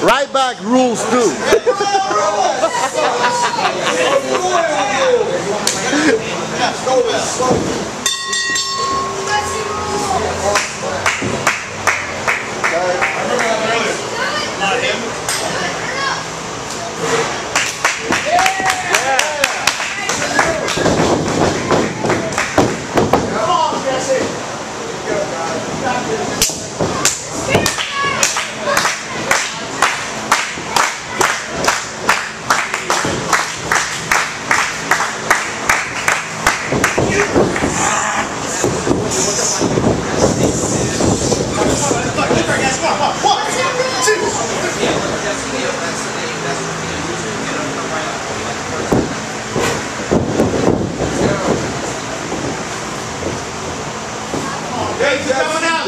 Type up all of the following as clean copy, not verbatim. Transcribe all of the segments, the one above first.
Right back rules too. Coming out.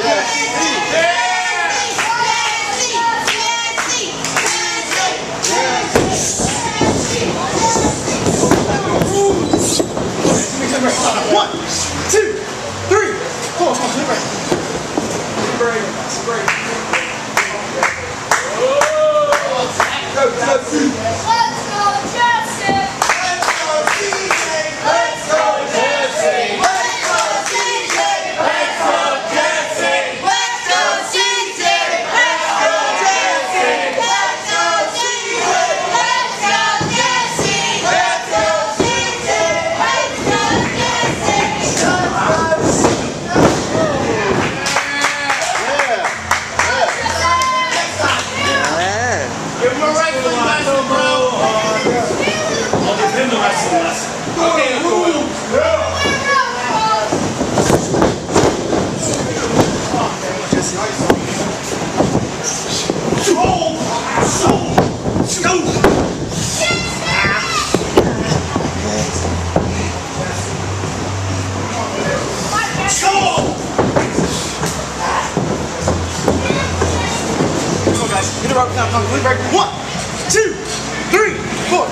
One, two, three, four. Come on, break. Break. Go, Jesse. Let's go, Jesse. Let's go, DJ. Let's go, Jesse. Let's go, DJ. Let's go, Jesse. Let's go, DJ. Let's go, Jesse. Let's go, DJ. Let's go, Jesse. Let's go, DJ. Let's go, Give him a wrestling lesson, bro. I'll give him the wrestling lesson. Okay, cool. One, two, three, four.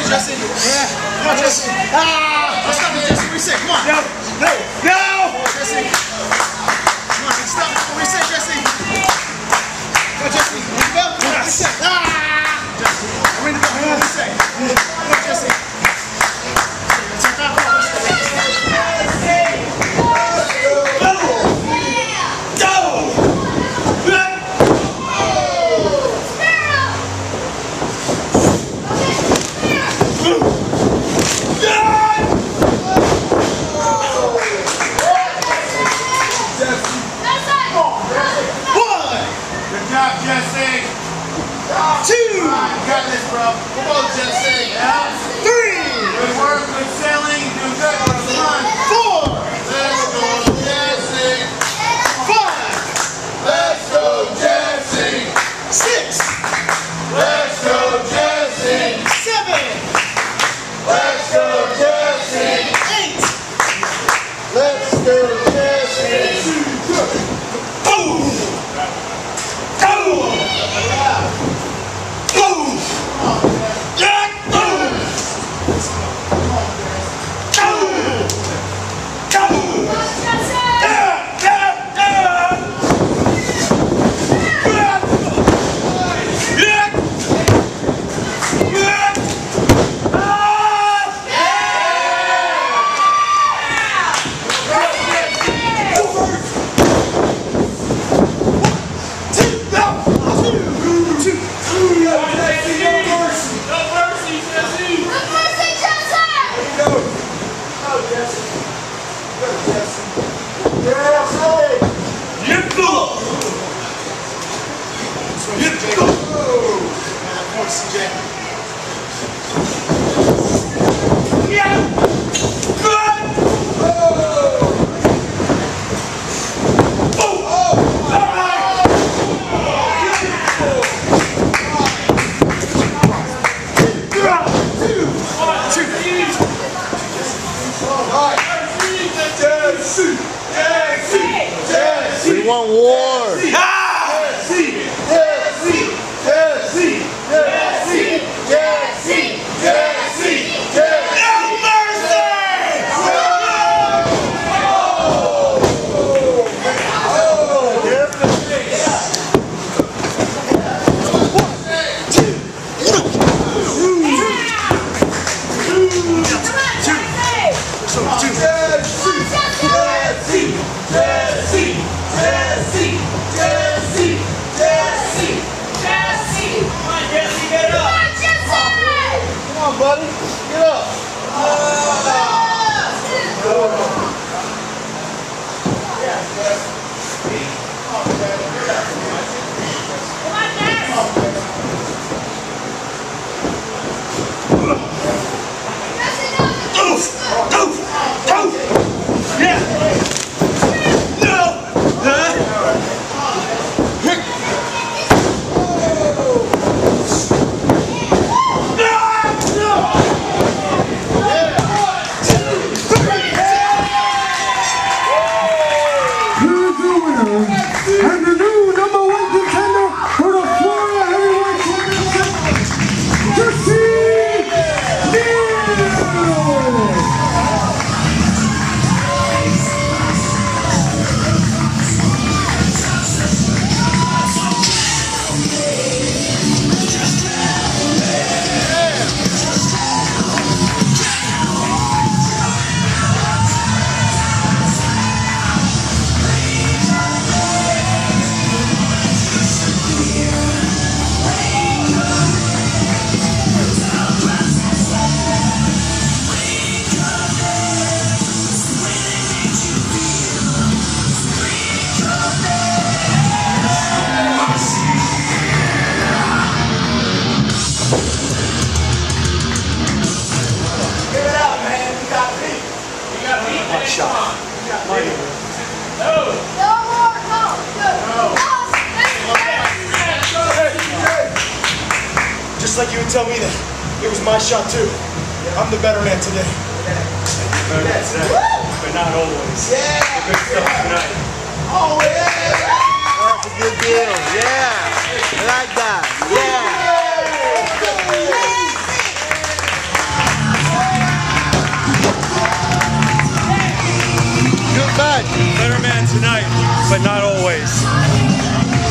Jesse. Yeah. Come on, Jesse. Ah! Stop it, Jesse. Reset. Come on. No. No. No. Come on, Jesse. Come on. Stop it. Reset, Jesse. Come on, Jesse. Go. Come on. Reset. Ah! Jesse. I'm ready to go. Come on. Reset. Come on, Jesse. You got this, bro. Come on, Jesse. Yeah. 3. Good work, good sailing. You're doing good, bro. Come on. 4. Let's go, Jesse. 5. Let's go, Jesse. 6. Let's go, Jesse. 7. Let's go, Jesse. 8. Let's go, Jesse. Boom. Boom. Boom! Yeah! Boom! Boom! Boom! Yeah! Yeah! Yeah! We want war. Buddy, get up. And the new #1 contender for the Florida Heavyweight Championship, neal. Just like you would tell me that it was my shot too. I'm the better man today. But not always. Yeah. Good stuff tonight. Oh, yeah. That's a good deal. Yeah. I like that. Yeah. ahead. Better man tonight, but not always.